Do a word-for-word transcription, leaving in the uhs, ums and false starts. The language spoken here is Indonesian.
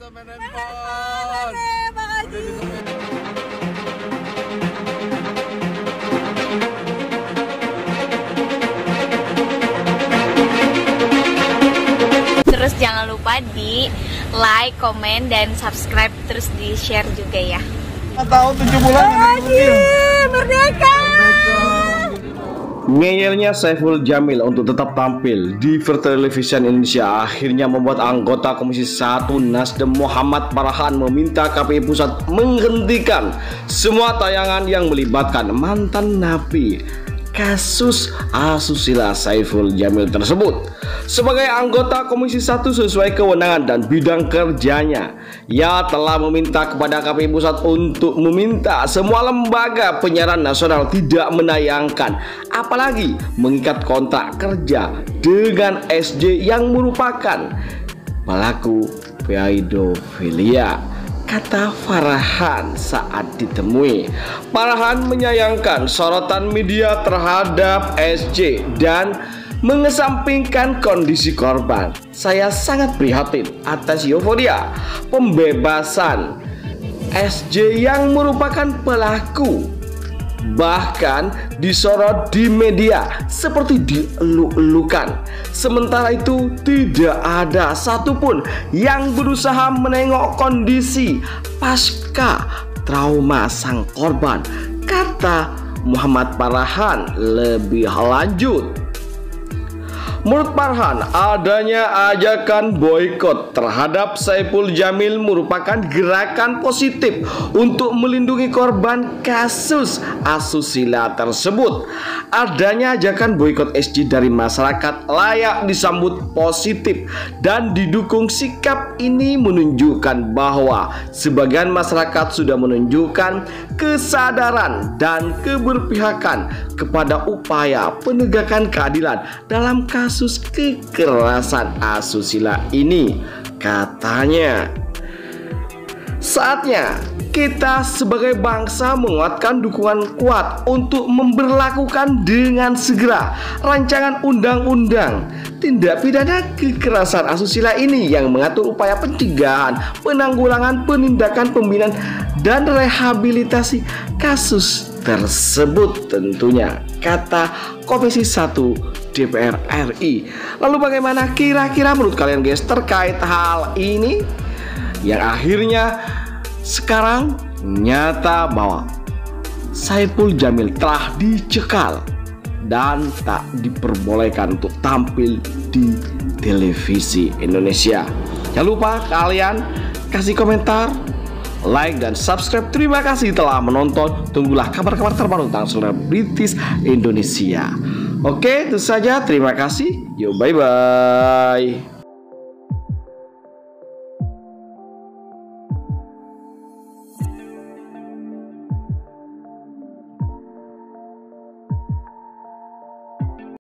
bisa main handphone. Terus jangan lupa di like, komen, dan subscribe. Terus di share juga ya. Tahun tujuh bulan Merdeka. Ngeyelnya Saiful Jamil untuk tetap tampil di Vertelevision Indonesia akhirnya membuat anggota Komisi satu Nasdem Muhammad Farhan meminta K P I Pusat menghentikan semua tayangan yang melibatkan mantan napi kasus asusila Saiful Jamil tersebut. Sebagai anggota Komisi satu sesuai kewenangan dan bidang kerjanya, ia telah meminta kepada K P I Pusat untuk meminta semua lembaga penyiaran nasional tidak menayangkan, apalagi mengikat kontrak kerja dengan S J yang merupakan pelaku pedofilia, kata Farhan saat ditemui. Farhan menyayangkan sorotan media terhadap S J dan mengesampingkan kondisi korban. Saya sangat prihatin atas euforia pembebasan S J yang merupakan pelaku, bahkan disorot di media seperti dieluk-elukan. Sementara itu tidak ada satupun yang berusaha menengok kondisi pasca trauma sang korban, kata Muhammad Farhan lebih lanjut. Menurut Farhan, adanya ajakan boikot terhadap Saiful Jamil merupakan gerakan positif untuk melindungi korban kasus asusila tersebut. Adanya ajakan boikot S J dari masyarakat layak disambut positif dan didukung. Sikap ini menunjukkan bahwa sebagian masyarakat sudah menunjukkan kesadaran dan keberpihakan kepada upaya penegakan keadilan dalam kasus kasus kekerasan asusila ini, katanya. Saatnya kita sebagai bangsa menguatkan dukungan kuat untuk memberlakukan dengan segera rancangan undang-undang tindak pidana kekerasan asusila ini yang mengatur upaya pencegahan, penanggulangan, penindakan, pembinaan, dan rehabilitasi kasus tersebut tentunya, kata Komisi satu D P R R I. Lalu bagaimana kira-kira menurut kalian guys terkait hal ini? Yang akhirnya sekarang nyata bahwa Saiful Jamil telah dicekal dan tak diperbolehkan untuk tampil di televisi Indonesia. Jangan lupa kalian kasih komentar, like, dan subscribe. Terima kasih telah menonton. Tunggulah kabar-kabar terbaru tentang selebritis Indonesia. Oke, itu saja. Terima kasih. Yo, bye-bye.